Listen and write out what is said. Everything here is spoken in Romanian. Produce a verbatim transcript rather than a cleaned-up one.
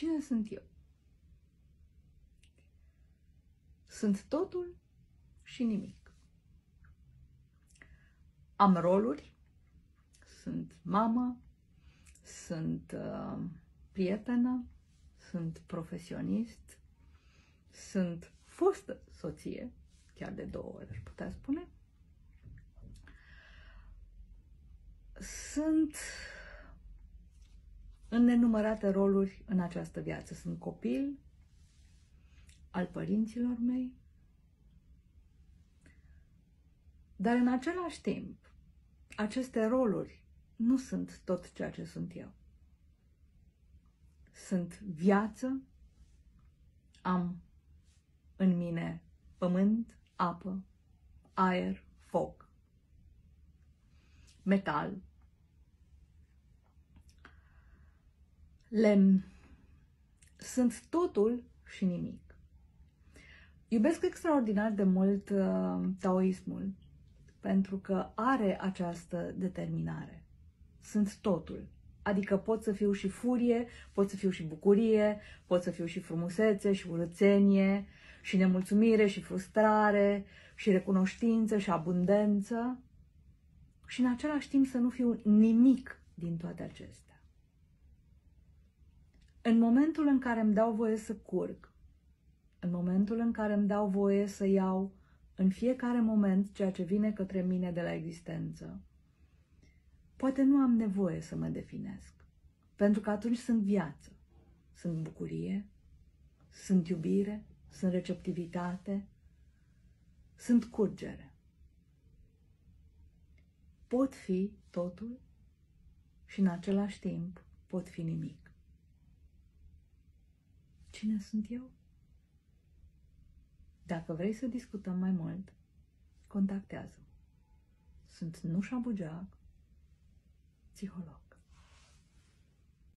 Cine sunt eu? Sunt totul și nimic. Am roluri, sunt mamă, sunt uh, prietenă, sunt profesionist, sunt fostă soție, chiar de două ori aș putea spune. Sunt în nenumărate roluri în această viață. Sunt copil al părinților mei, dar în același timp, aceste roluri nu sunt tot ceea ce sunt eu. Sunt viață, am în mine pământ, apă, aer, foc, metal, lemn. Sunt totul și nimic. Iubesc extraordinar de mult uh, taoismul, pentru că are această determinare. Sunt totul. Adică pot să fiu și furie, pot să fiu și bucurie, pot să fiu și frumusețe și urățenie, și nemulțumire și frustrare, și recunoștință și abundență, și în același timp să nu fiu nimic din toate acestea. În momentul în care îmi dau voie să curg, în momentul în care îmi dau voie să iau în fiecare moment ceea ce vine către mine de la existență, poate nu am nevoie să mă definesc, pentru că atunci sunt viață, sunt bucurie, sunt iubire, sunt receptivitate, sunt curgere. Pot fi totul și în același timp pot fi nimic. Cine sunt eu? Dacă vrei să discutăm mai mult, contactează-mă. Sunt Nușa Bugeac, psiholog.